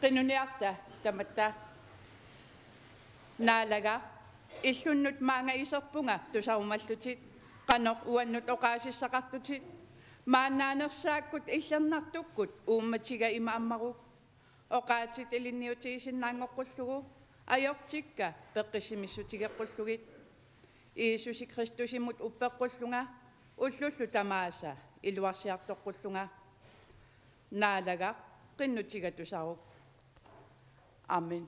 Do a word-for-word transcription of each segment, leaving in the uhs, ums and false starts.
qinuniarta tamatta naalaga illunnut maanga iserpunga tusaumallutit qanoq uannut oqaasissaqartutit maannaanersaakkut illarnartukkut uummatiga imaammaruk oqaatit ilinniutiisinnaangoqqullugu ajortikka peqqissimissutigeqqullegit Iisusi Kristusimut uppeqqulluga ullullu tamaasa iluarsiartoqqulluga naalaga qinnutiga tusaruk amen.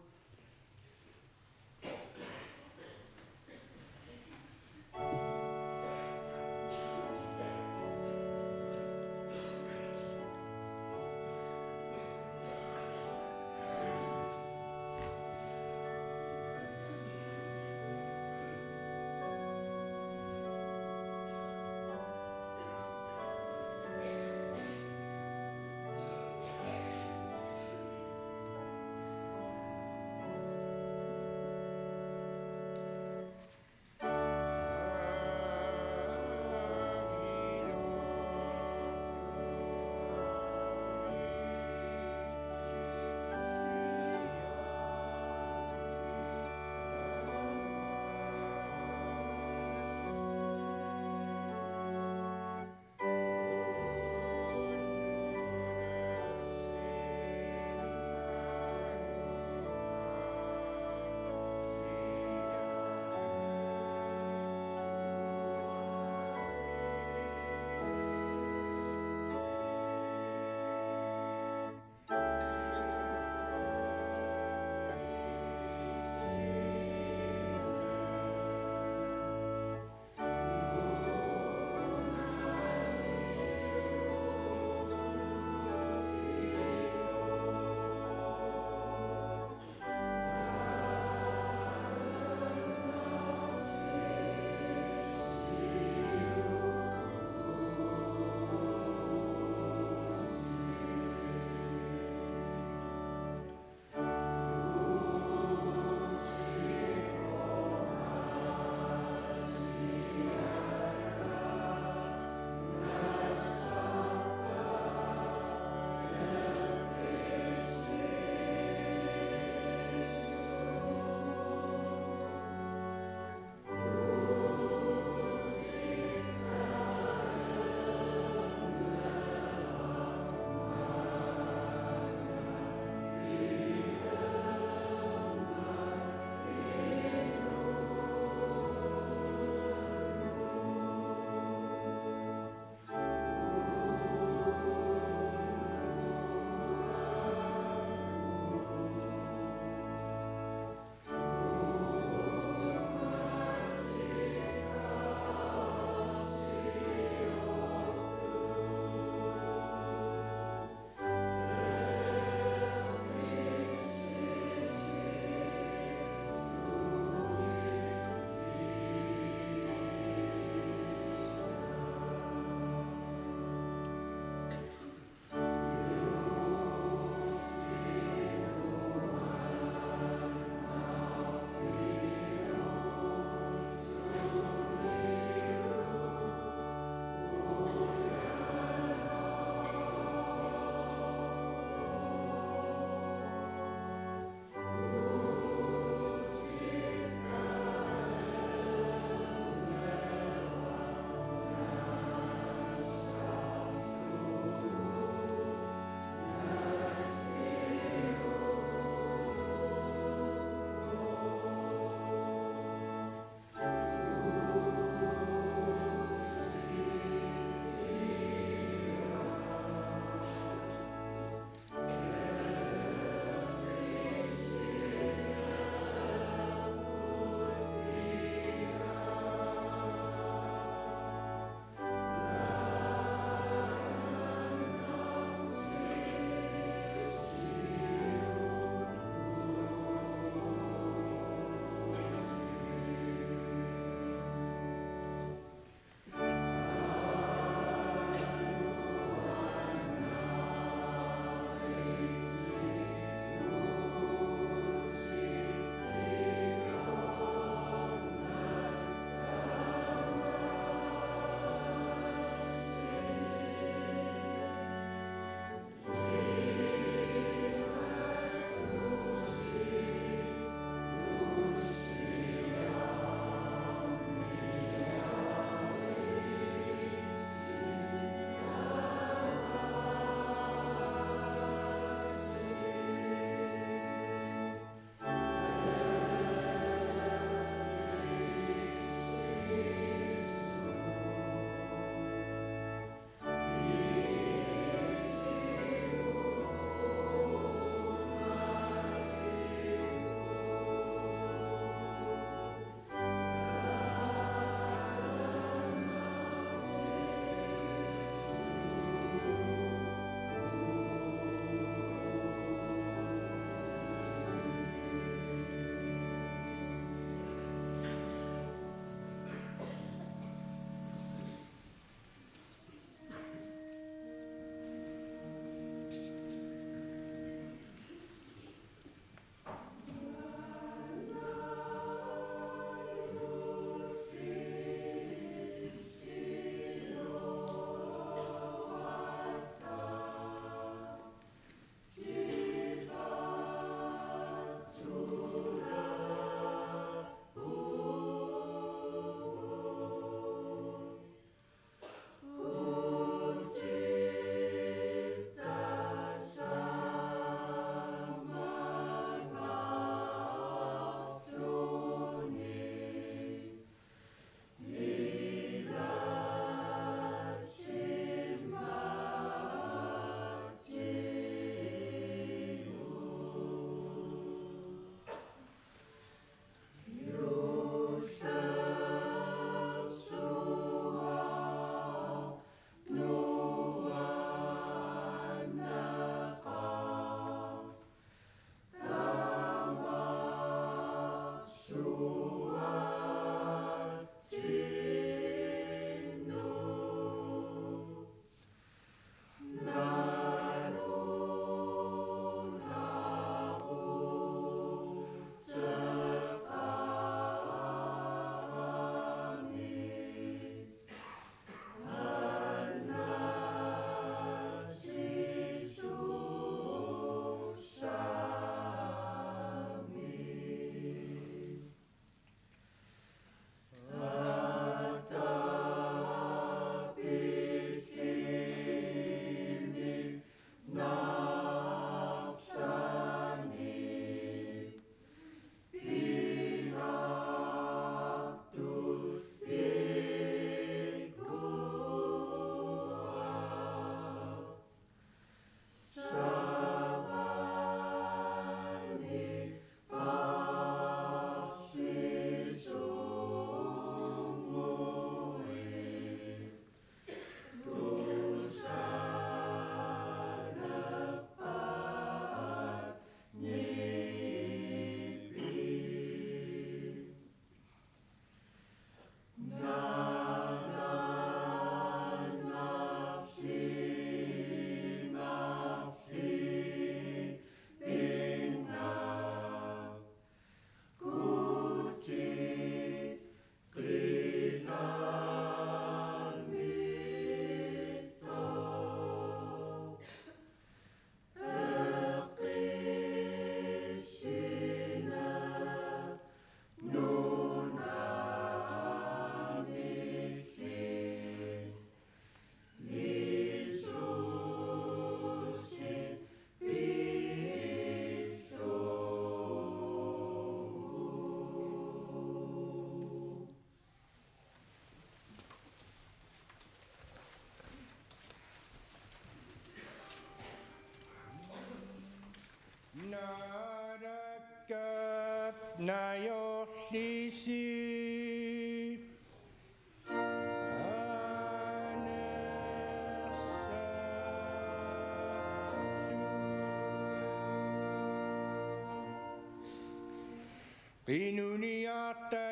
Inuniata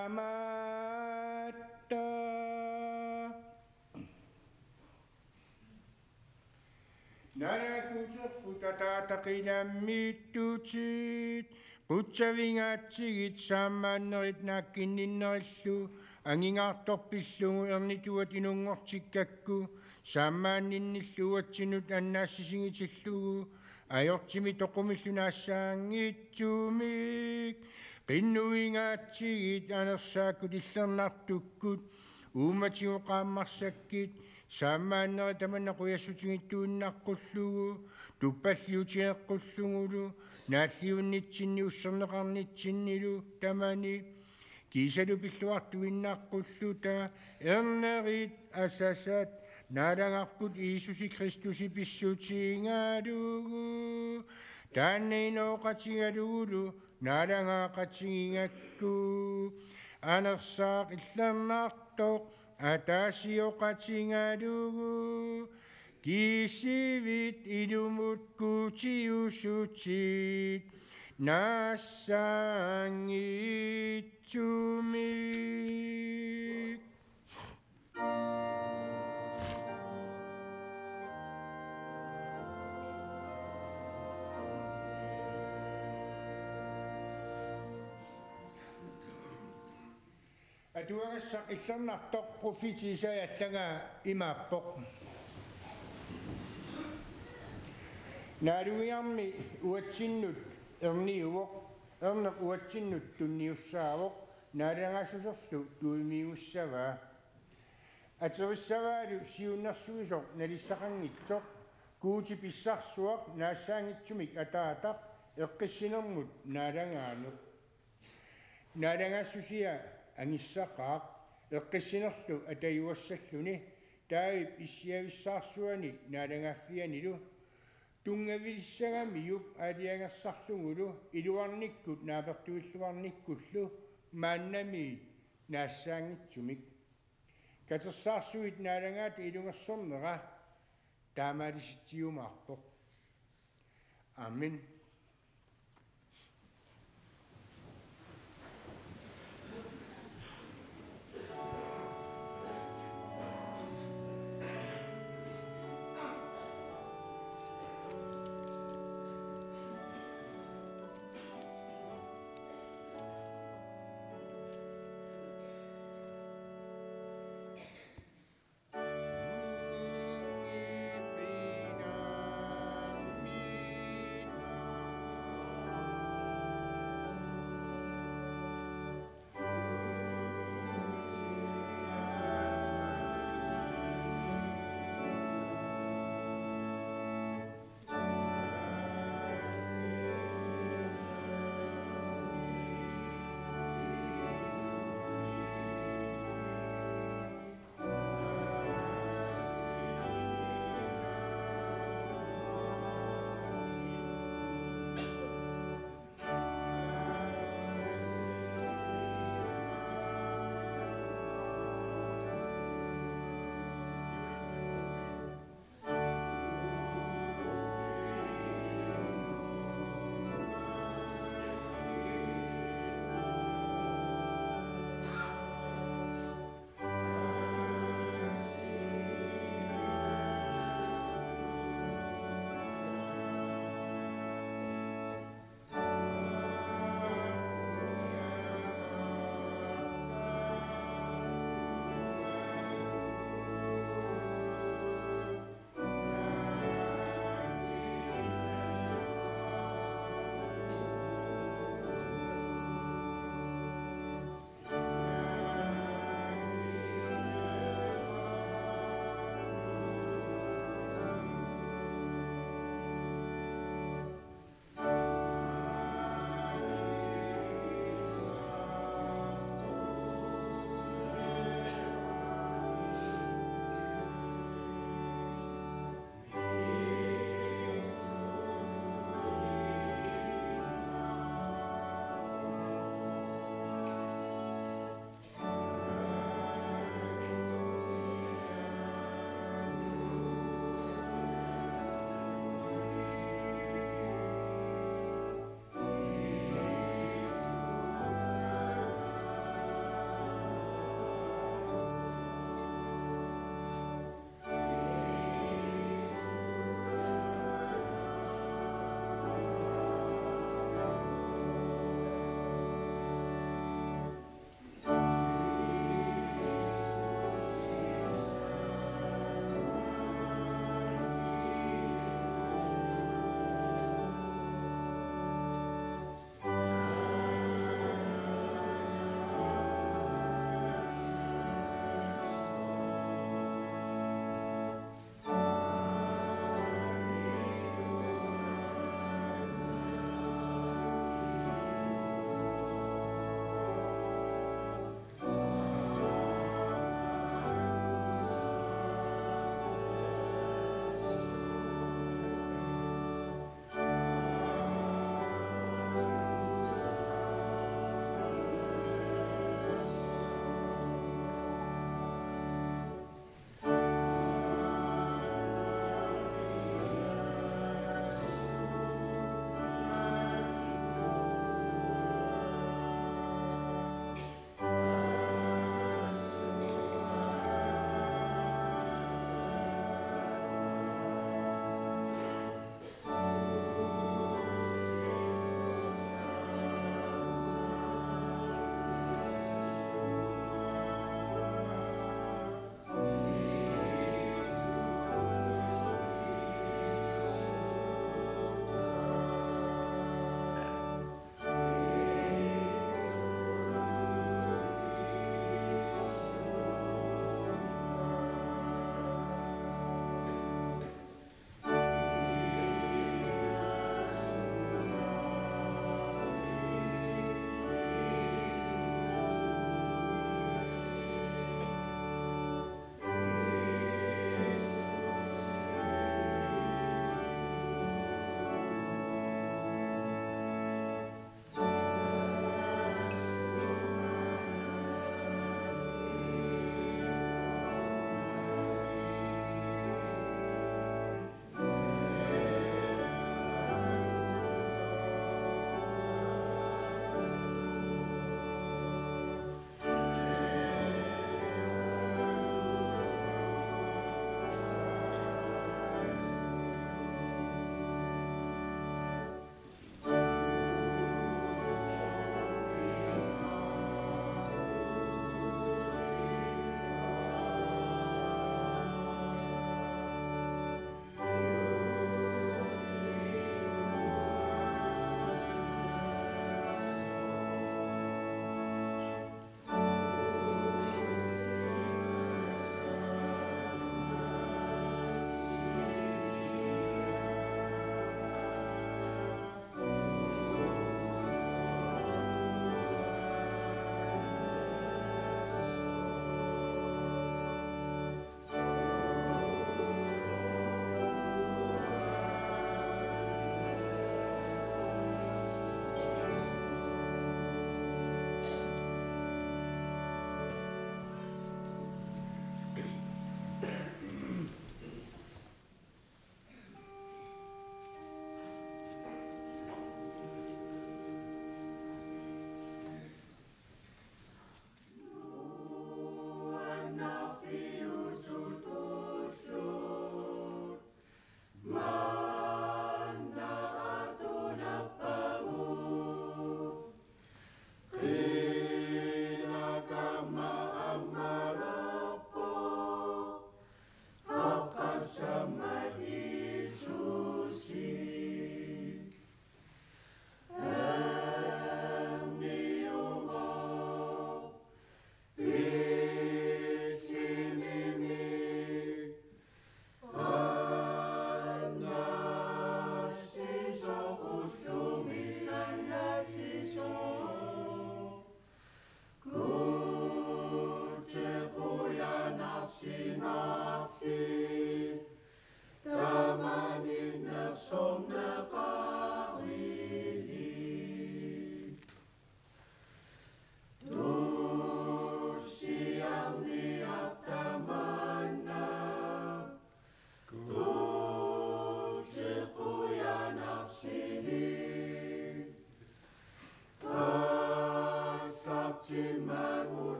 tamata Narakutsukutatataqinammittutit Qutsavingaatsigit saammaannerit naakkinninnerillu angingaartorpillugu ernituat inunngortikkakku saammaanninnilluuatsinut annaassisingitillugu ajortimi toqumillu naassaangiitsuumik qinnuingaatsigit anersaakut illernaartukkut uumatigu qaammarsakkit saammaanneri tamannaquyassutigittуиннааққуллугу туппаллиутиеққуллугулу нааллиуннитсинни уссернеқарнитсиннилу тамани кисалу пиллуартуиннааққуллута ернерит асасат наалангаарпут иисуси христуси писсуутиингаалугу тааннеинооқатигалугулу наалангаақатигингакку анерсаақ иллернаартоқ атаасиоқатингалугу кисивит илумут кутиусутит нассаангитсумик Atuagassaq illernaartoq profitiisayallanga imaappoq naaluiarmi uatsinnut erniuvoq erneq uatsinnut tunniussaavoq naalangassuserlu tuimiigussavaa aterissavaalu siunnersuisoq nalissaqanngitsoq kuuti pissarsuaq naassaangitsumik ataataq eqqissinermut naalangaaneq naalangassusia angissaqaaq eqqissinerlu atayuassalluni taip issiavissаарsuani naalangaffianilu tungavilissagamiup aaliangassarlungulu iluarnikkut naapertuilluarnikkullu maannami naassaangitsumik katersaarsuit naalangaat ilungersornera taamaalisittiumaarpoq amen. Pina,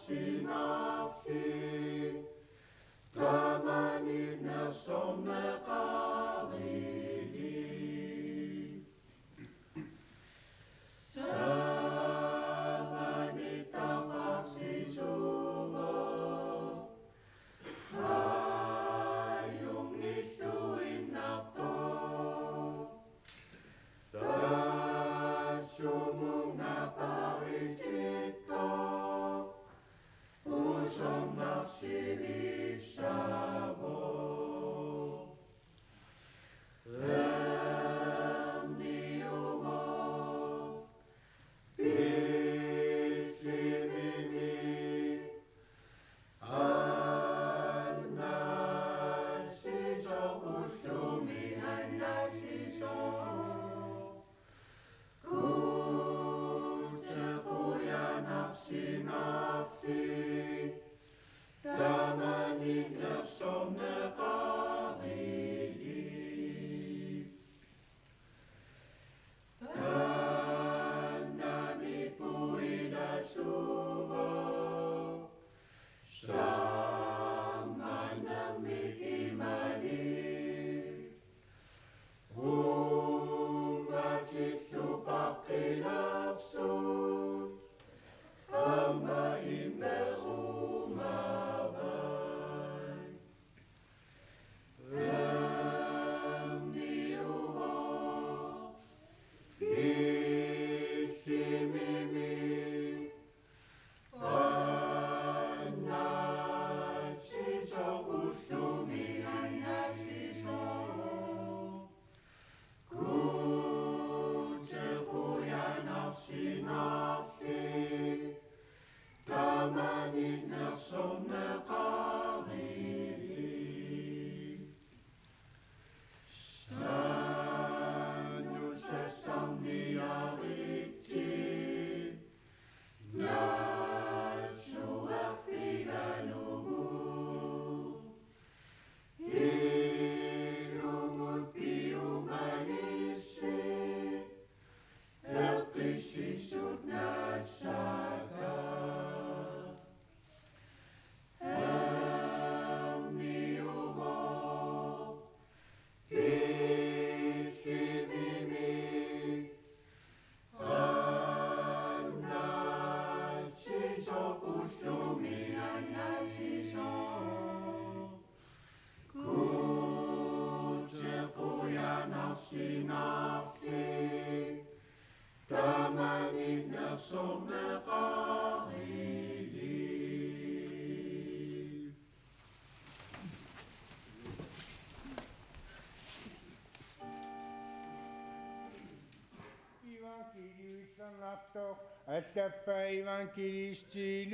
Allappa evankelisti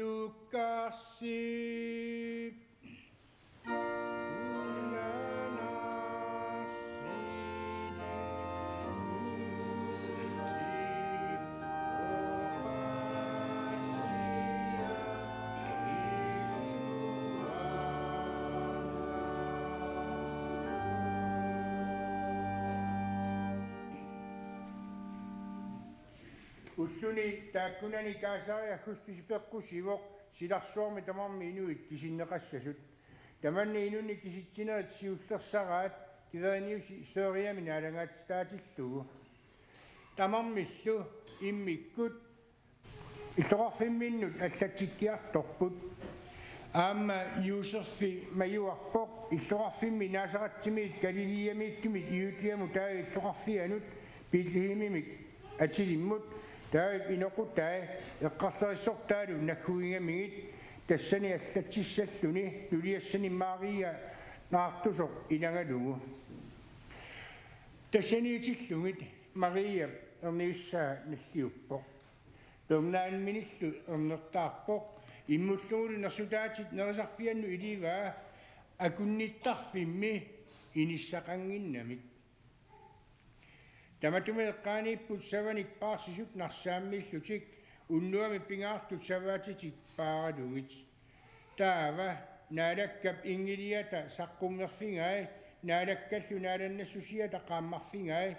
Lukasi. Ulluni taakkunani kaasaaria hustusipekkusivoq silarsuarmi tamarmi inuit kisinneqassasut tamanni inunni kisitsinerit siullersaraat kiveriniusi sooriami naalangaat staatillugu tamarmillu immikkut иллоқарфимминнут аллатиккиарторпут аама юусерфи маюарпоқ иллоқарфимми наасақатсимиит галилиямииттумит иутлиаму таа иллоқарфианут пиллихимимик атилиммут таит инокутаа эққарлерissортаалу наггуингамигит тассани аллатсиссаллуни нулиассани Мария наартусоқ иlanгалугу тассаниитиллугит Мария эрниуссаа наллиуппоқ пернаанминиллу эрнертаарпоқ иммуллугулу нерсутаатит нерисарфианну илигаа акунниттарфимми иниссақангиннамик таматумеэққаанииппут саваник паарсисут нарсааммииллутик уннуами пингаартут саваатитик пааралугит таава наалаккап ингилиата саққумнерфингаи наалаккаллу нааланнассусиата қааммарфингаи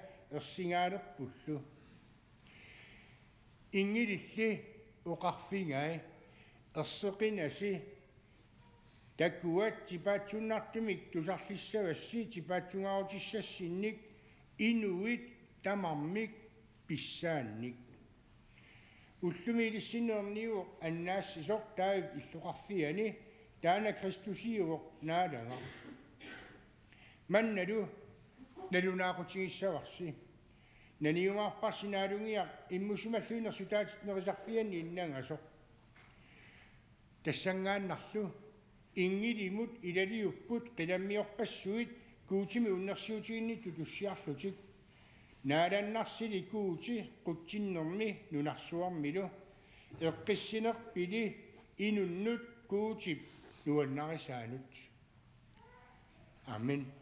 ерсингаалерпуллу ингилилли уқарфингаи erseqinasi takkuat tipaatsunnartumik tusarlissavassi tipaatsungaarutissassinnik inuit tamarmik pissaannik ullumi ilissinnerniuq annaassisoq taavik illuqarfiani taana kristusiuq naalaga mannalu nalunaaqutigissavarsi naniungaarparsinaalungiaq immusimalluinersutaatit nerisarfianni innangasoq тассангааннарлу ингилимут илалиуппут қиламмиорпассуит куутими уннерсиутигиннитту туссиарлутик наалааннарсили куути қутсиннерми нунарсуармилу эққиссинерпили инуннут куутип нуаннарисаанут амин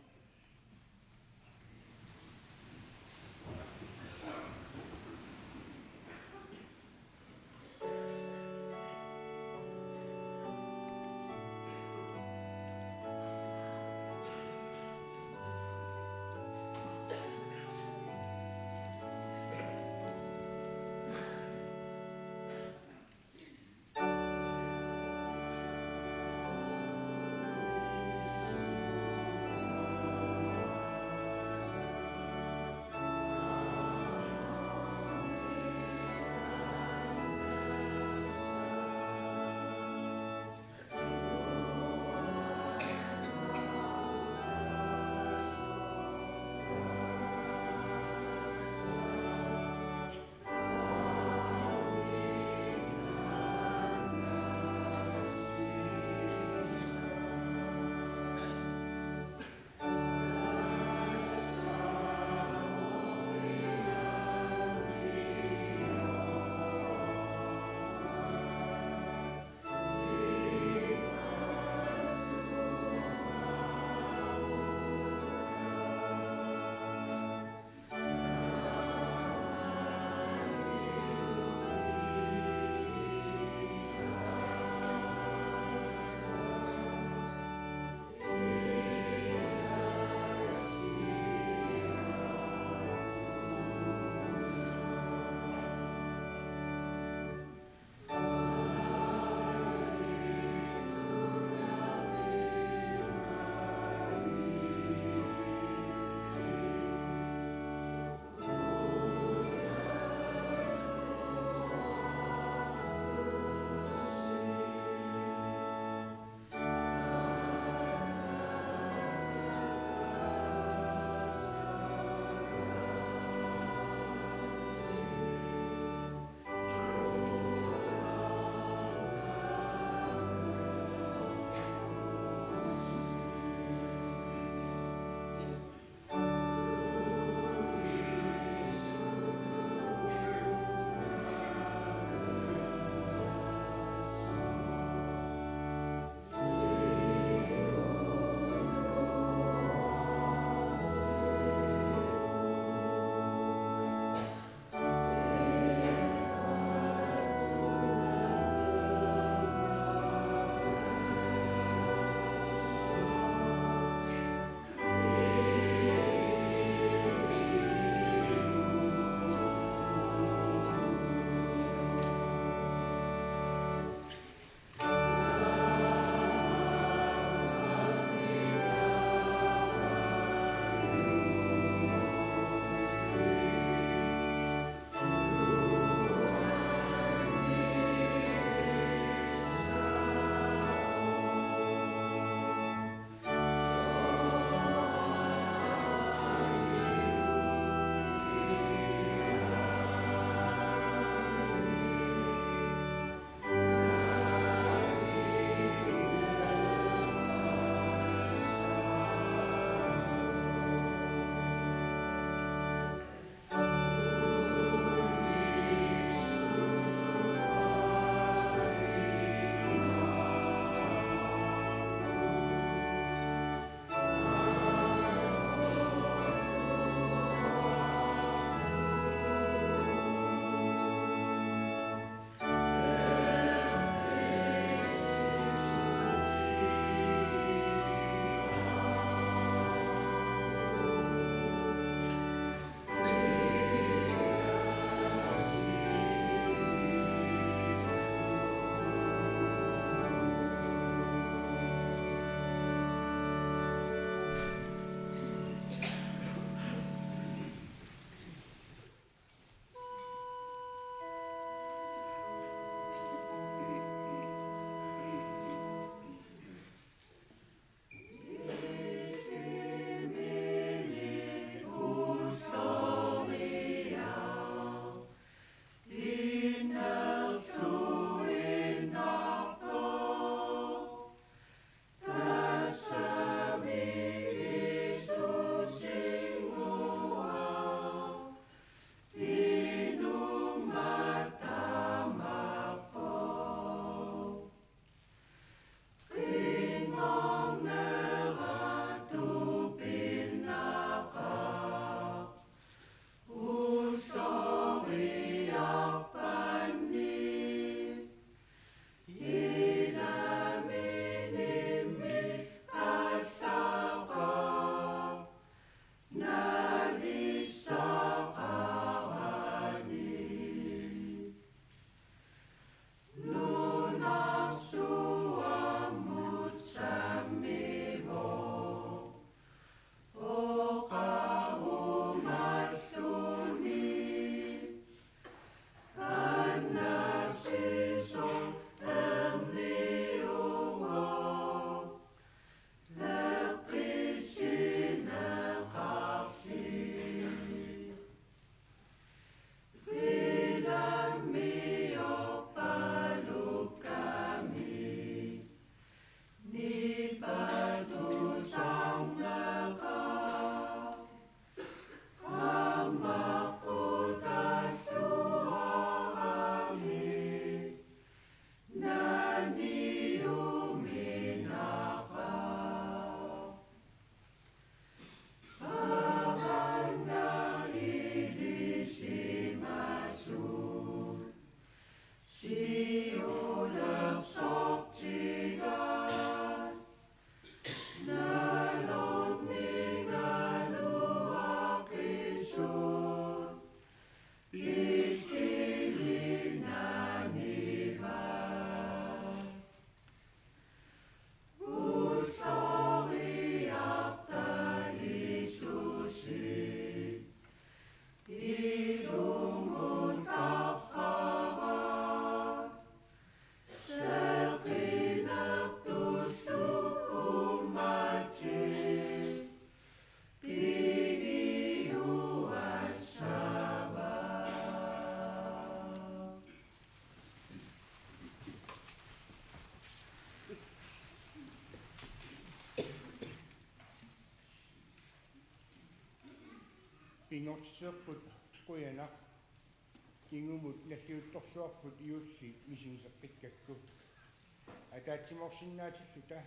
pingortseerput quyanaq kingumut nalliuttorsuarput iulli misingiseqqikkakku атаатсиморсиннаатиллута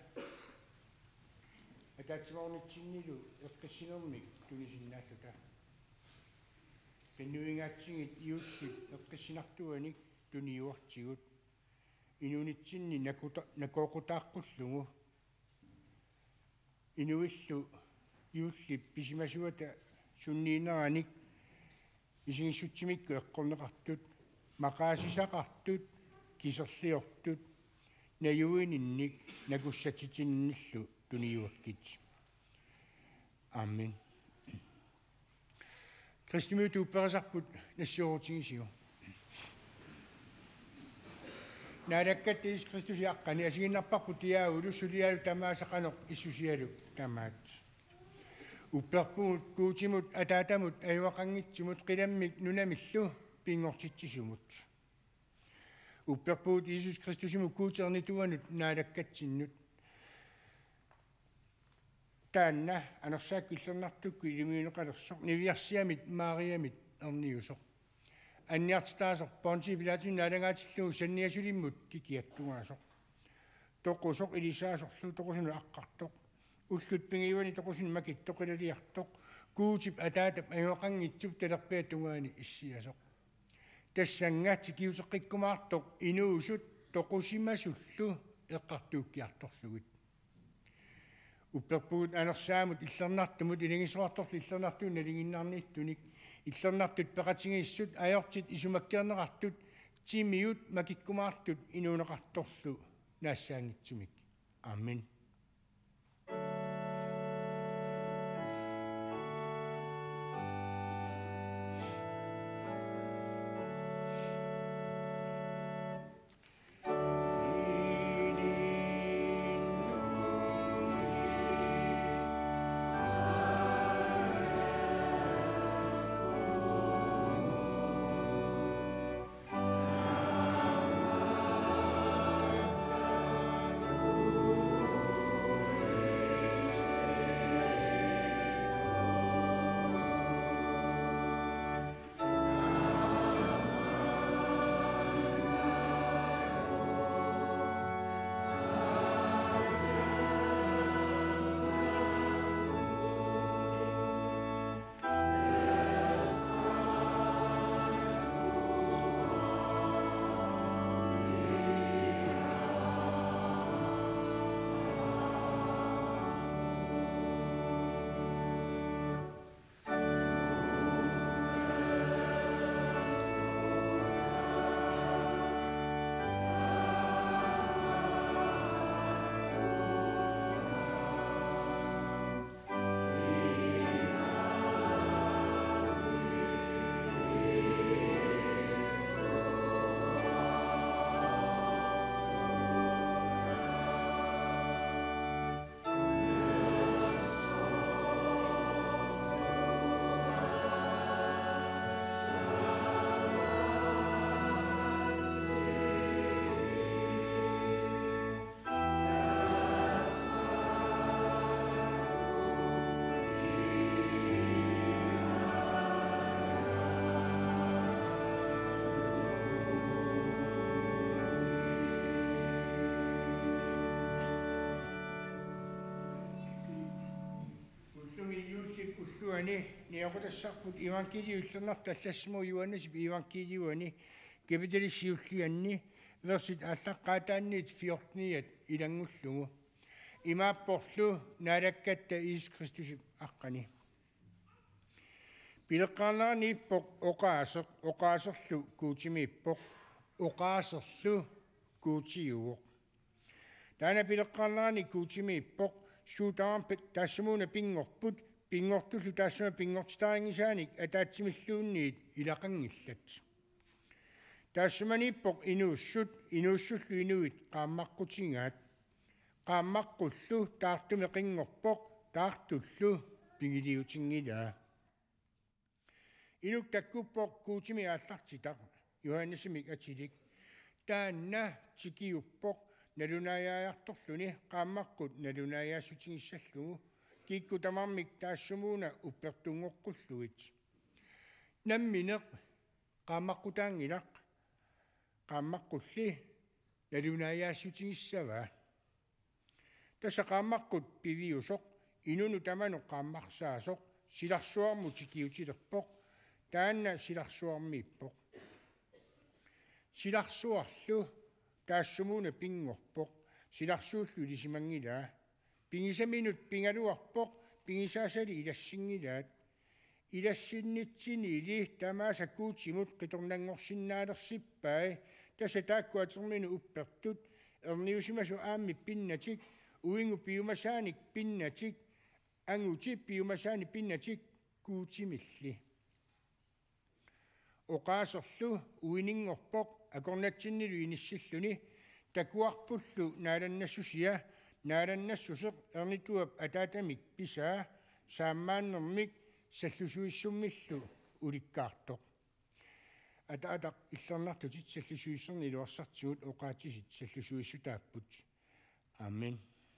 атаатсиморнитсиннилу эққиссинермик тунисиннааллута пеннуингаатсигит иуллит эққиссинартуаник туниуартигут инунитсинни накута накоокутааққуллугу инуиллу иулли писимасуата сунниинераник исигиссутсимикку эққорнеқартут мақаасисақартут кисерлиортут наюининник накуссатитинниллу туниуаккит амин кристимиуту перасарпут нассуорутигисиу нараккат ис кристусиаққани асигиннарпарпут тиаулу сулиалу тамаасақанеқ иссусиалу тамаат упперпуут куутимут атаатамут аюақангитсимут қиламмик нунамиллу пингортитсисумут упперпуут Иисус Христусиму куутернитуанут наалаккатсиннут таанна анерсааккиллернартукку илимиунеқалерсоқ нивиарсиамит Мариамит ерниусоқ анниартитаасоқ Понти Пилатун наалангаатиллугу санниасулиммут кикиаттугаасоқ тоқусоқ илисаасорлу тоқусуну аққартоқ уллут пингивани тоқусун макит тоқилалиартоқ куутип атаатап аюақангитсуп талерпиатунгаани иссиасоқ тассангаати киусеққиккумаартоқ инуусут тоқусимасуллу эққартууккиарторлугут упперпуут анерсаамут иллернартумут илингисоарторлу иллернартуун налингиннарнииттуник иллернартут пеқатингиссут аёртит исумаккиарнеқартут тимиут макиккумаартут инуунеқарторлу наассаангитсумик амин Ани ниакутассарпут ивангелиуллернарта аллассму юаннас ивангелиуани капиталиссиуллианни версит аллаққаатаанниит фиортният илангуллугу имааппорлу наалаккатта Иисус Христус аққани пилеққарнернииппоқ оқаасеқ оқаасерлу куутимииппоқ оқаасерлу куутиуоқ таана пилеққарнерни куутимииппоқ суутаампит тассамуна пингорпут пингортуллу таассума пингортитарингисааник атаатсимиллуунниит илақангиллат таассуманиппоқ инууссут инууссуллу инуит qaammaqqutigaat qaammaqqullu taartume qinngorpoq taartullu pingiliutiнгилаа инук таккуппоқ куутими ааллартитақ Johannesимик атилик таанна тикиуппоқ налунаяаярторлуни qaammaqqut налунаяасутигиссаллугу кикку тамармик таассумууна уппертунгоққуллугит намминеқ qaammaqqutaangilaq qaammaqqulli налунаяассутигиссаваа тасса qaammaqqut piviusoq inunu tamanu qaammarsaasuq silarsuarmu tikiutilerpoq taanna silarsuarmiippoq silarsuarlu taassumuuna pingorpoq silarsuullu lisimangilaa pingisaminut pingaluarpoq pingisaasali ilassingilaat ilassinnitsini ili tamaasa kuutimut qitornangorsinnaalersippaa tassa taakkuaterminu uppertut erniusimasu aammi pinnatik uingu piumasaanik pinnatik anguti piumasaani pinnatik kuutimilli oqaaserlu uiningorpoq akornatsinnilu inissilluni takuarpullu naalannassusia naalannassuseq ernituap ataatamik pisaa saammaannermik саллусуиссуммиллу уликкаартоқ атаатақ иллернартутит саллусуиссерни илуарсартигут оқаатисит саллусуиссутааппут амен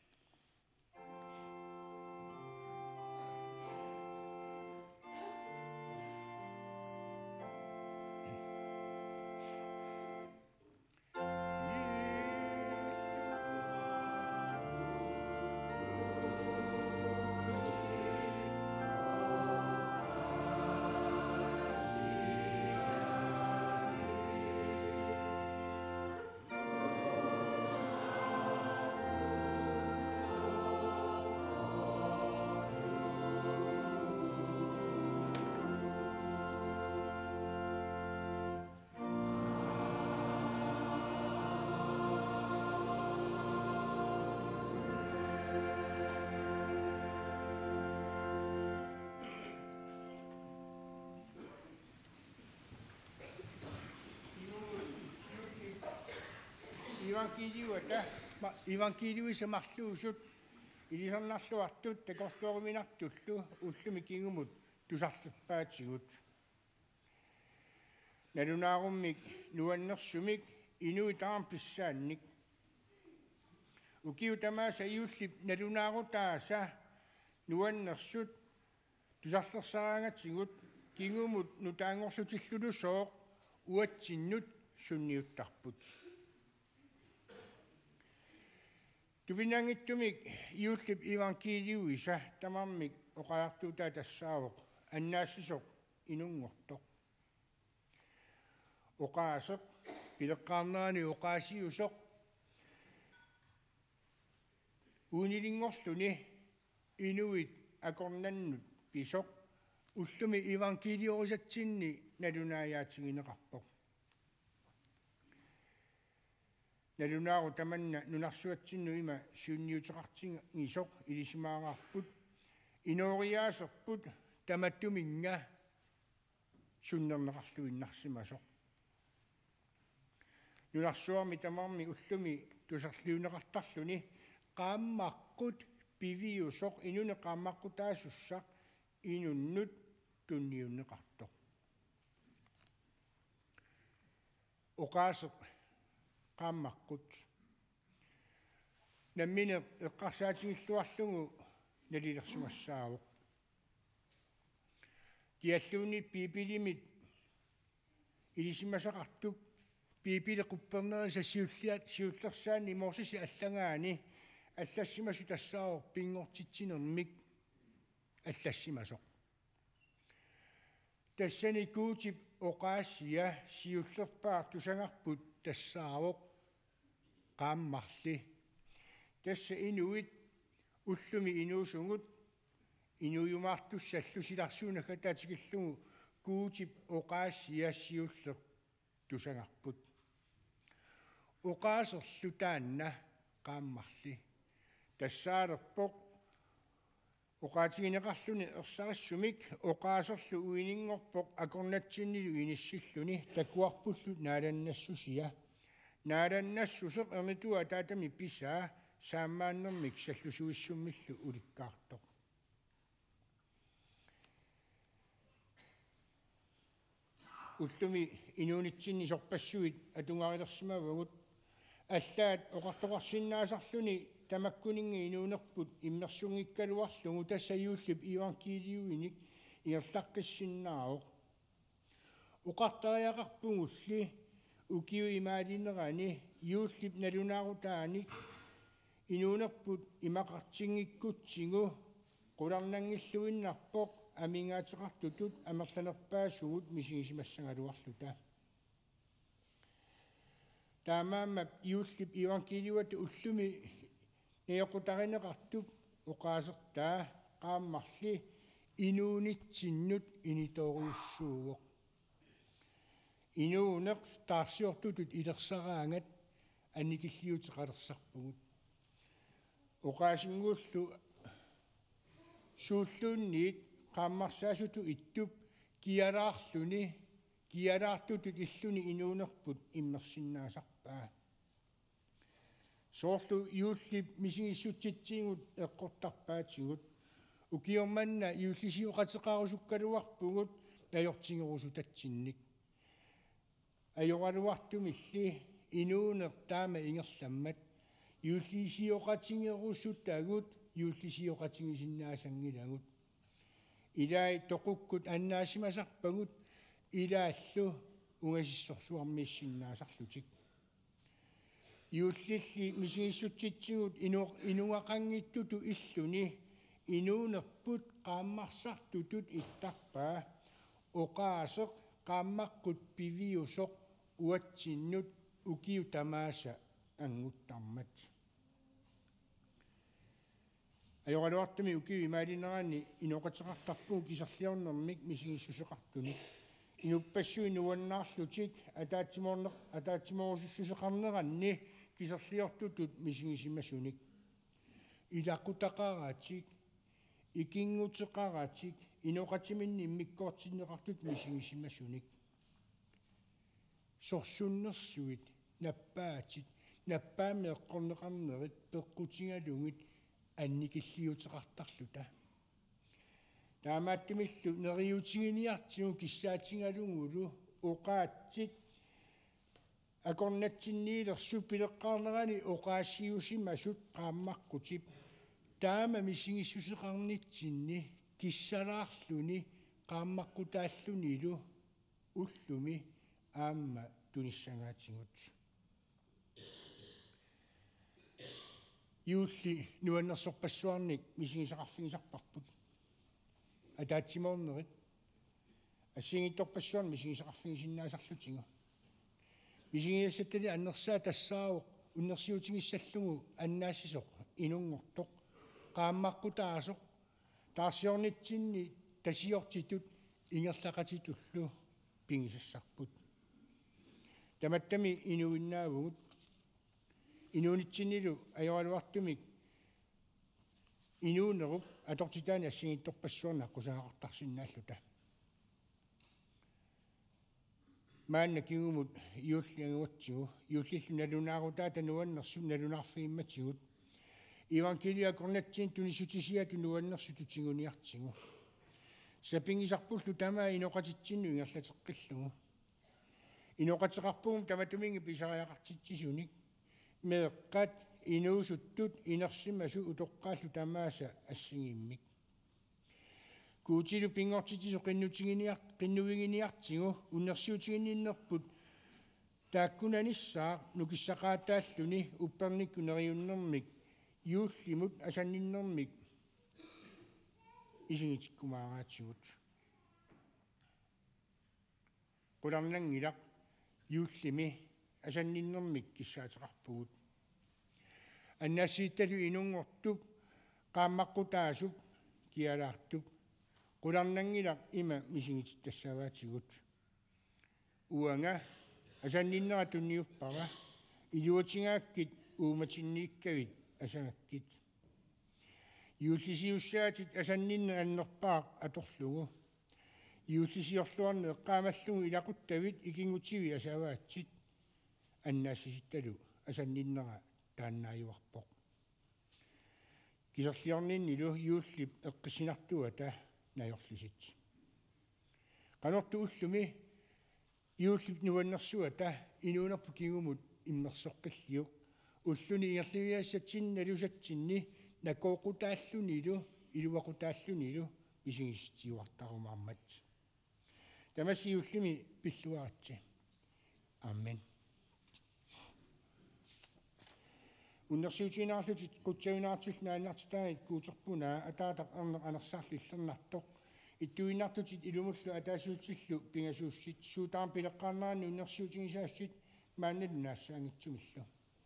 Ивангелиуата ма ивангелиуиса марлуусут илисарнарлуартут такорлуоруминартуллу уллуми кингумут тусарлерпаатигут налунааруммик нуаннерсумик инуи таам писсаанник укиутамааса иуллип налунаарутааса нуаннерсут тусарлерсараангатсигут кингумут нутаангорлутиллулусоо уатсиннут сунниуттарпут тувинангиттумик иуллип ивангелиуиса тамармик оқаартуутаа тассаавоқ аннаассисоқ инунгортоқ оқаасоқ пилеққарнаани оқаасиусоқ уунилингорлуни инуит акорнаннут писоқ уллуми ивангелиорисатсинни налунааяатигинеқарпоқ налунаару таманна нунарсуатсинну има сиунниутеқартингисоқ илисимаагаарпут инориаасерпут таматтуминга суннернеқарлуиннарсимасоқ нунарсуарми тамарми уллуми тусарлиунеқартарлуни qaammaqqut piviusoq inune qaammaqqutaasussaq inunnut tunniunneqartoq oqaaseq qaammaqqut nammine eqqarsaatigiluarlugu nalilersumassaavuq tialluuni piipilimit ilisimasaqartuk piipile quppernerisa siulliat siullersaani morsisi allangaani аллассимасу тассаавор пингортитсинермик аллассимасоқ тассани куутип оқаассия сиуллерпаар тусангарпут тассаавоқ qaammarli тасса инуит уллуми инуусугут инуйумаартуссаллусиларсуунага таатигиллугу куутип оқаассия сиуллер тусангарпут оқаасерлу таанна qaammarli тассаалерпоқ оқаатигинеқарлуни ерсариссумик оқаасерлу уинингорпоқ акорнатсиннилу иниссиллуни такуарпуллу нааланнассусия нааланнассусеқ ернитуа таатами писаа саамааннэрмик саллусуиссуммиллу уликкаартоқ уллуми инуунитсинни сорпассуит атунгарилерсимавагут аллаат оқартоқарсиннаасарлуни тамаккунинги инуунерпут иммерсунгиккалуарлугу тассаюуллип ивангелиуиник иерлаққиссиннааоқ uqartariaqarpungulli ukiu imaalinerani yuullip nalunaaruutaanik inuunerput imaqartingikkutsingu qularnangilluinnarpoq амингааteqartutut амерланерпаасугут мисигисимассангалуарлута таамааммап иуллип ивангелиуата уллуми неоқутаринеқартуп уқаасертаа qaammarli inuunitsinнут иниториуссууоқ инуунеқ таарсиортутут илерсараангат анникиллиутеқалерсарпугут уқаасингууллу сууллуунниит qaammarsaasutу иттуп киалаарлуни киалаартутут иллуни инуунерпут иммерсиннаасарпаа соорлу иуллип мисигиссутситсиингут эққортарпаатигут укиорманна иуллисиоқатеқарусуккалуарпугут наёртингерусутатсинник ajorалуартумилли инуунер таама ингерламмат иуллисиоқатингерусутагут иуллисиоқатингисиннаасангилагут илай тоқуккут аннаасимасарпагут илааллу унгасиссорсуармиссиннаасарлутик иуллилли мисигиссутситсигут ину инуақангиттуту иллуни инуунерпут qaammarsartutut ittарпаа оqaасеқ qaammaqqut пивиусоқ уатсиннут укиу тамааса ангуттармат ajorалуартами укиу имаалинерани иноқатеқартарпуг кисерлиорнэрмик мисигиссусеқартуни инуппассуи нуаннаарлутик атаатсимоорнеқ атаатсимоорусуссусеқарнеранни кисерлиортутут мисигисимасуник илақутақараатик икингутеқараатик иноқатиминни иммиккоортиннеқартут мисигисимасуник сорсуннерсуит наппаатит наппаами эққорнеқарнерит пеққутингалугит анникиллиутеқартарлута таамааттимиллу нериутингиниартигу киссаатингалугулу оqaатсит акорнатсинниилерсу пилеққарнерани оqaaссиусимасут qaamмаққутип таама мисигиссусеқарнитсинни киссалаарлуни qaamмаққутааллунилу уллуми аама туниссангаатигут иулли нуаннерсорпассуарник мисигисақарфигисарпарпут атаатсимоорнерит ассигитторпассуарни мисигисақарфигисиннаасарлутигу мисигиассаттали аннерсаа тассаавоқ уннерсиутингиссаллугу аннаассисоқ инунгортоқ qaammaqqutaasuq taarsiornitsinni tasiortitut ingerlaqatitullu pingisassarput tamattami inuinnaavugut inuunitsinnilu ajorluartumik inuunerup atortitaani assingittorpassuarna qusaaqartarsinnaalluta maanna kigumut iullianguatsigu iullillu nalunaarutaa tanuannersu nalunaarfiimmatigut Evangelia kornatsin tunisutisiatu nuannersututsiguniartigu sapingisarpullu tamaa inoqatitsinnu ingerlateqqillugu inoqateqarpugum tamatumingi pisariaqartitsisunik meeqqat inuusuttut inersimasu utoqqaallu tamaasa assigimmik kuutilu pingortitisu qinnutigiниар qinnuviginiartigu unnersiutiginniinnerput taakkunanissaa nukissaqaataalluni uppernikku neriunnermik юуллимут асанниннэрмик исигитиккумаагаатсигут qulарнангилақ юуллими асанниннэрмик киссаатеқарпугут аннаассиитталу инунгортуп qaammaqqutaasup киалаартуп qulарнангилақ има мисигититтассаваатигут уанга асанниннера тунниуппара илуутингааккит ууматиннииккавит асагаккит юуллисиуссаатит асаннинна аннерпаақ аторлугу юуллисиорлуарне эққаамаллугу илақуттавит икингутиви асаваатсит аннаассиситталу асанниннера тааннааюарпоқ кисерлиорниннилу юуллип эққисинартуата наёрлисит канорту уллуми юуллип нуаннерсуата инуунерпу кигумут иммерсоққиллиук уллуни иерливиассатсинналусатсинни накооқутааллунилу илуақутааллунилу исигистиуартарумаармат тамасиуллими пиллуарти аммен уннерсиутинаарлутит qutsainaartil naannartitaanit kuuterpunaa ataataq arneq anersarlillernertoq ittуинартутит илумуллу атаасуутсиллу пингасуусsit суутаам пилеққарнаани уннерсиутигисаассит маанналу наассаангитсумиллу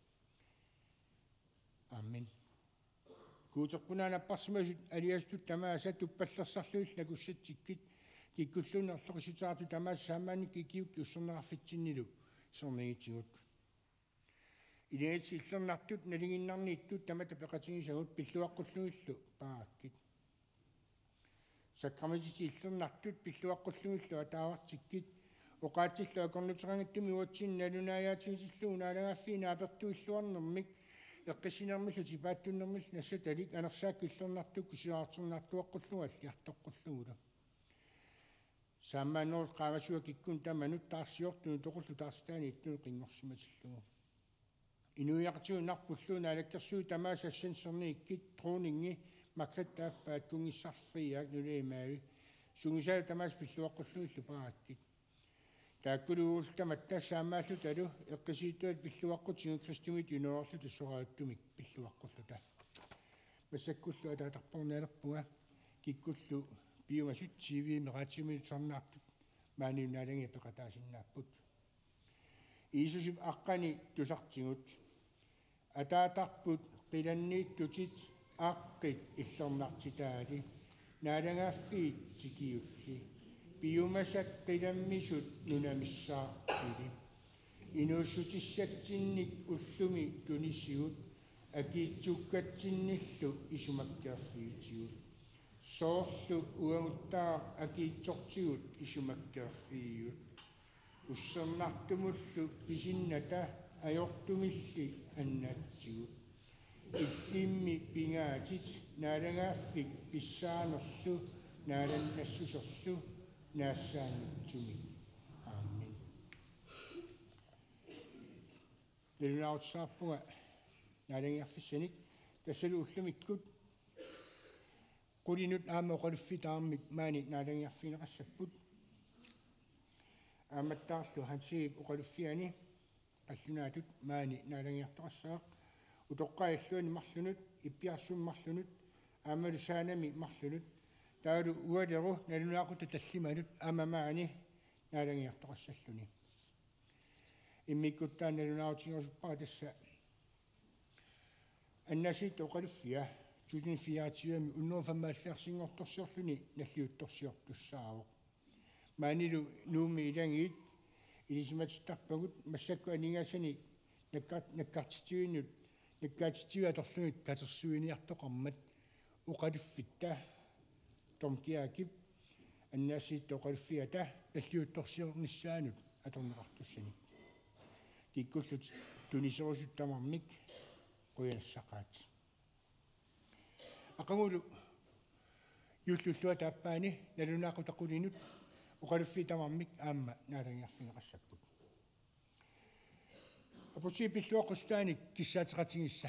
аммен kuuterpunaa наппарсимасут алиастут тамааса туппаллерсарлуилла куссатсиккит киккуллуунерлоқисутаарту тамааса саамаанник кикиукки уссернеқарфитсиннилу сорнигитсигут илеэти иллернартут налигиннарнииттут тамата пеқатигисагут пиллуаққуллуиллу пааккит сакрамитити иллернартут пиллуаққуллуиллу атаавартиккит оқаатиллу акорнутерангаттуми уатсин налунааyaатигисиллу унаалагааффиина апертуиллуарнэрмик эққисинермиллу типааттуннэрмил нассаталик анерсаакку иллернартук кусиаартэрнаартуаққуллугалли артоққуллугула саммаанноор qaavasuak ikkun tamanut taarsiortunu toqullu taarstaani ittunu qingorsimatilluu inuiaqtigunarpulluuna alakkersuu tamaasassanserni ikkit truuningi makrattaappaat kungissarfriaak nuleimaavi sungisaalu tamaas pilluaqqulluillu paakkit taakkuluultamatta saamaallu talu eqqisiittuat pilluaqqutigu kristumit unoorlu tussoraattumik pilluaqqulluta massakkullu ataatarpornaalerpuga kikkullu biumasut tivi meraatsimit sornaartut maaniunaalangi peqataasinnaaput iisusip aqqani tusartigut ataatarput qilanniittutit aqqit illernaartitaali naalangaaffii tikiulli biumasat qilammisut nunamissaartili inuussutissatsinnik ullumi tunisigut akiitsukkatsinnillu isumakkiarfiitigut soorlu uanguttaa akiitsortigut isumakkiarfiigut ussernartumullu pisinnata ajortumilli annaatsigut illimmi pingaatit naalangaaffik pissaanerlu naalannassuserlu naassaanitsumi aamen lelunaarutsaarpunga naalangiarfissanik tassalu ullumikkut qulinut aama oqaluffitaarmik maani naalangiarfineqassapput aamattaarlu hansiip oqaluffiani qallunaatut maani naalangiartoqassaaq utoqqailluani marlunut ippiarsummarlunut aamalu saanami marlunut taalu ualeru nalunaaqutta tallimanut aamamaani naalangiartoqassalluni immikkuttaan nalunaarutigoruppaa tassa annasit oqaluffia tutin fiaatiami unnuufammaallиарсингортэрсиорлүни наллиутторсиортуссаавоq маанилу нууми илангиит илисиматиттарпагут массакку анигасани наккат наккартитиуиннут наккаатитиуаторлугит катерсуиниартоқармат уқалуффитта томкиакип аннаасиит тоқалуффиата наллиутторсиорниссаанут аторнеқартуссани киккуллут тунисерусуттамармик қуянассақаат ақангулу юллуллуа тааппаани налунаақутақулинут уқалуффитамармик аама наалангиарфинеқассаппут апути пиллуоққустааник киссаатеқатигисса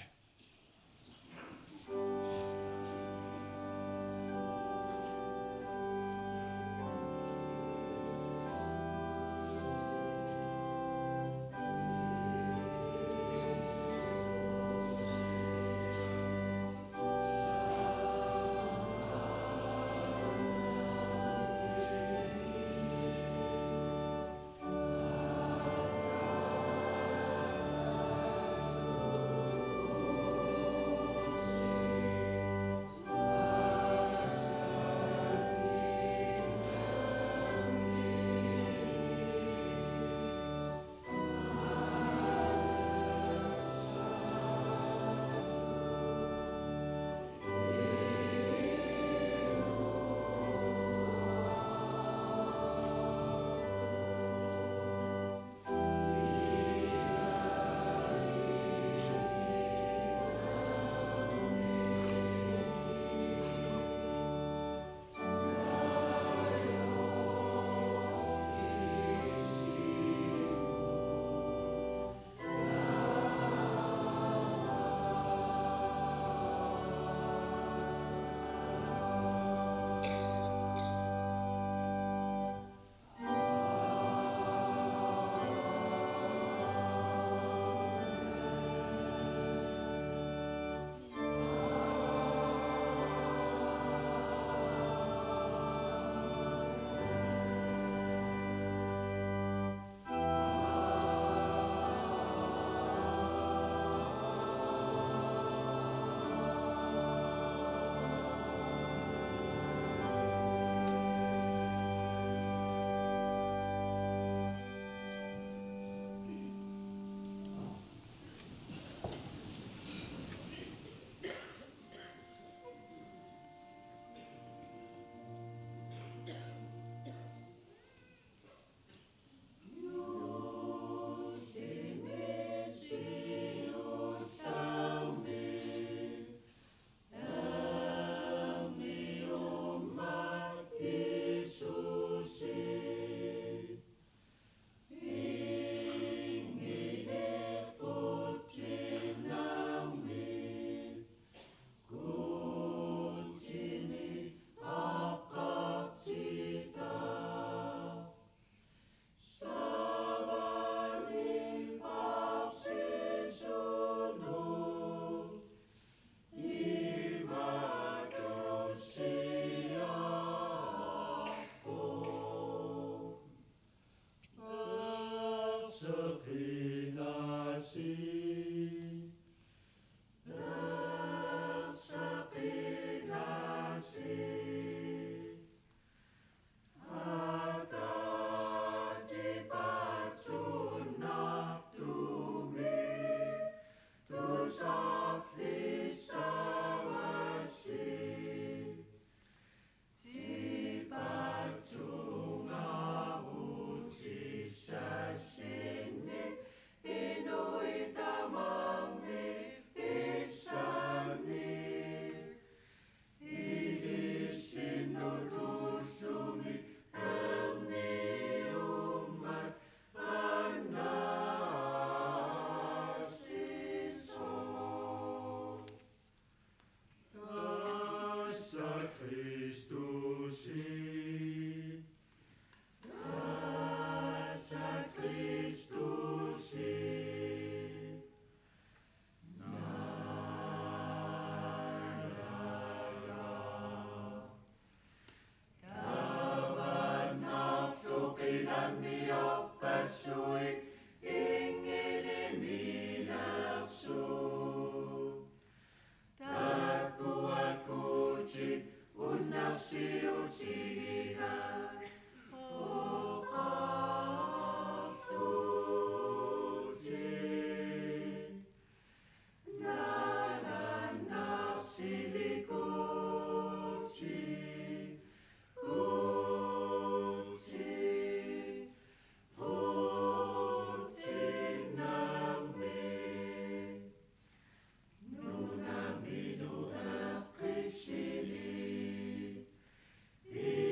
He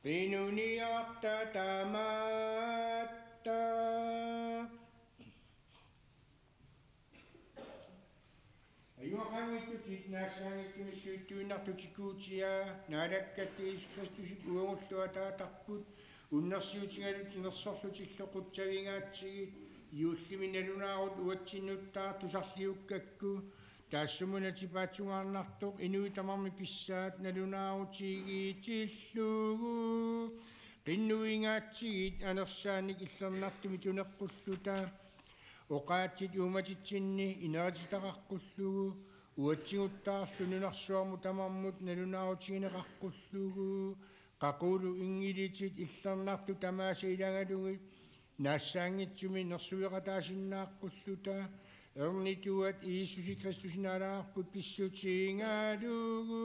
qinuniarta tamatta ayuaqangittutit naassangittumissuuttuinartutikuutia naalakkatti Jeesus Kristusik uangulluа taatарпут уннэрсиутингалут инерсорлутиллоқутсавигаатсигит юуллиминалунаарут уатсиннуттаа тусарлиуккакку таассумунати паатсугаарнартоқ инуи тамарми писсаат налунаарутигиитиллугу qinnuingaatsigit anersaanik illernaartumi tuneqqulluta oqaatsit umatitsinni inerititaqaqqullugu uatsiguttaarlu nunarsuarmu tamarmut nalunaarutigineqaqqullugu qaqulu ingilitit illernaartu tamaasa ilangalugit naassaangitsumi nersuiqataasinnaaqqulluta ernituat Iisusi Kristusinaalaarput pissuutiingaalugu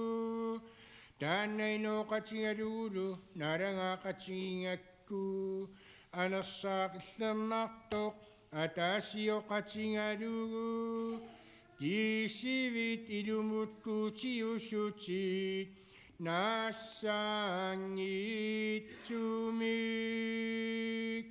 taannainooqatigalugulu naalangaaqatigingakku anersaaqillernaartoq ataasiyoqatigalugu tiisivit ilumutkuutiusutit naassaangitsumik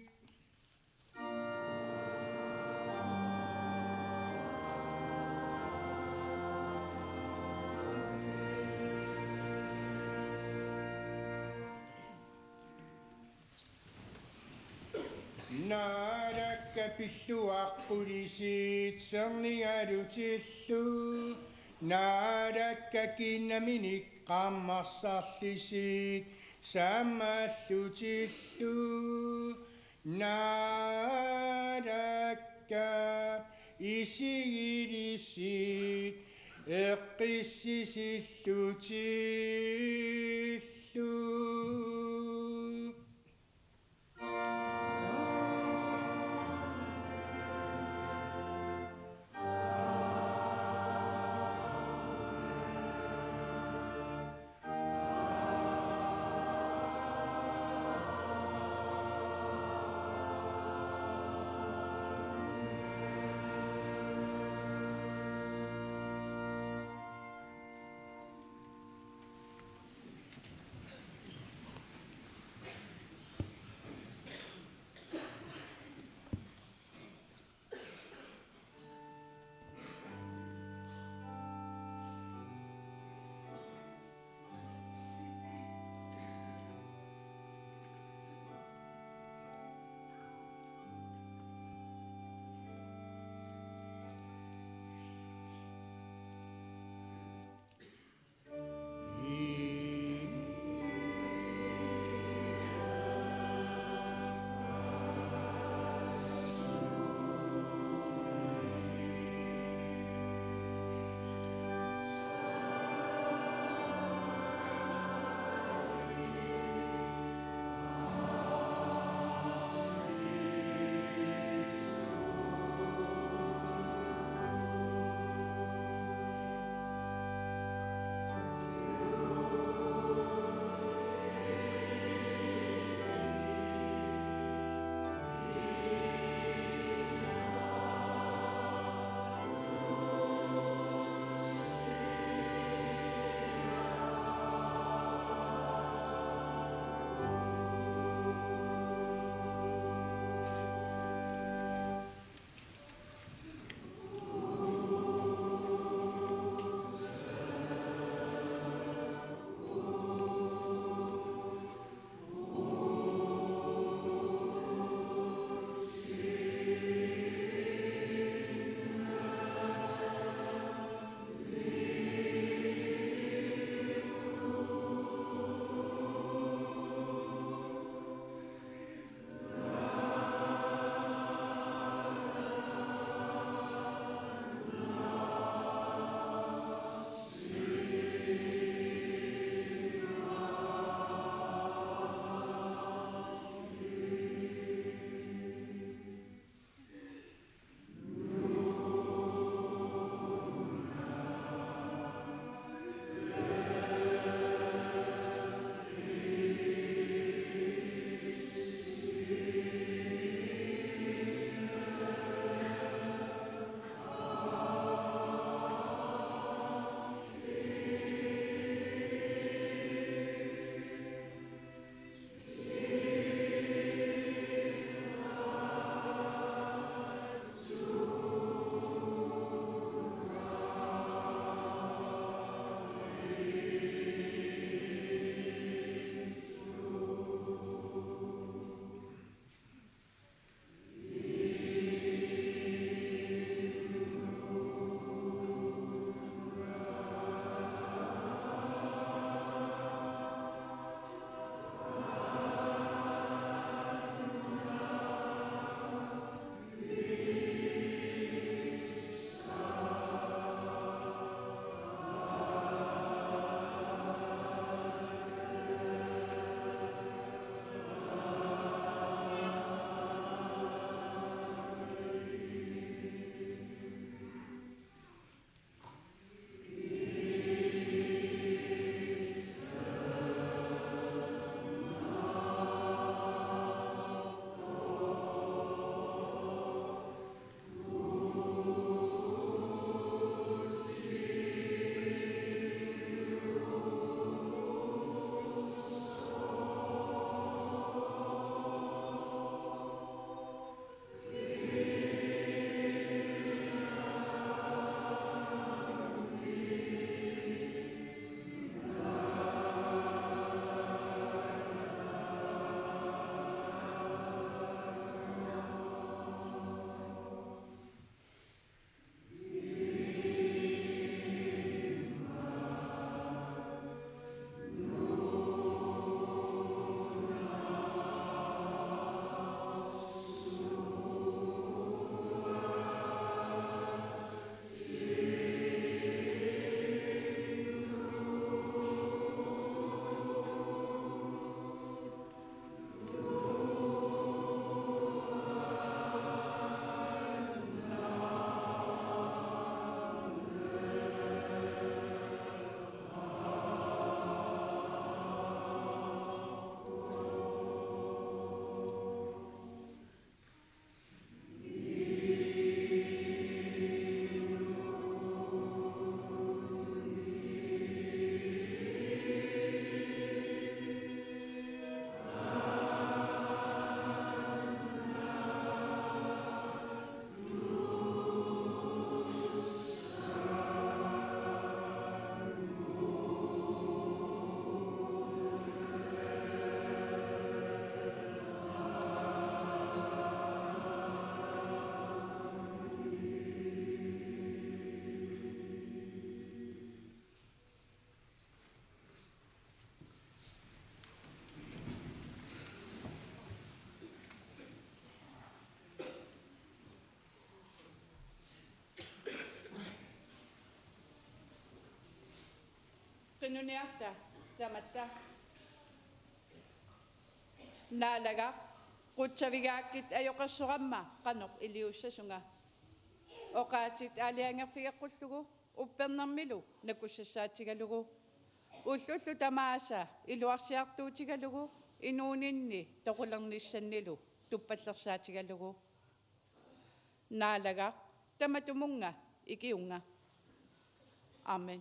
naadakka pilluaqqulisit sernigalutillu naadakka kinnaminik qammarsarlisit saammallutillu naadakka isigilisit eqqissisillutiillu qinuniarta tamatta naalaga qutsavigaakit ajoqassoramma qanoq iliussasunga oqaatit aaliangerfigeqqullugu uppernermilu nakussassaatigalugu ullullu tamaasa iluarsiartuutigalugu inuuninni toqulernissannilu tuppallersaatigalugu naalaga tamatumunga ikiunga amen.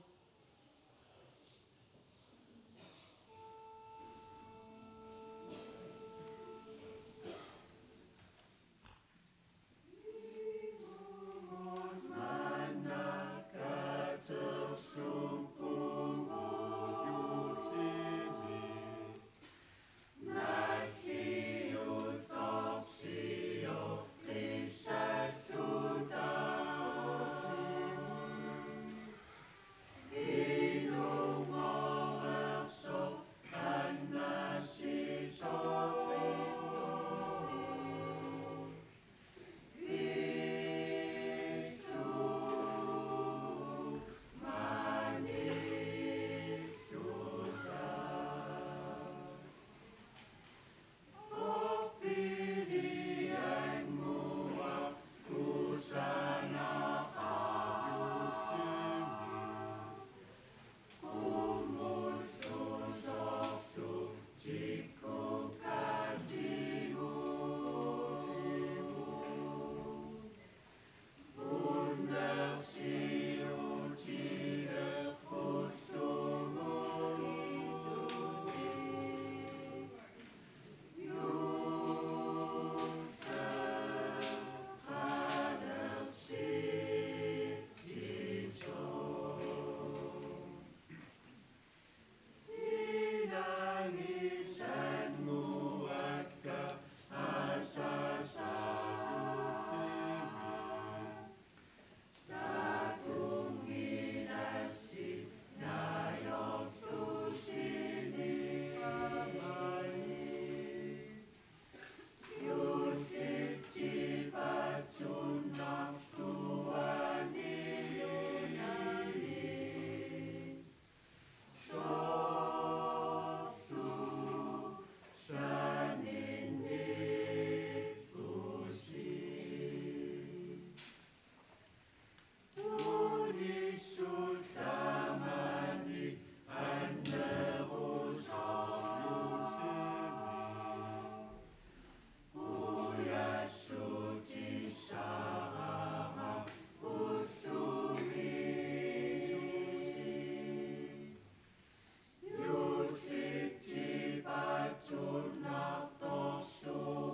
So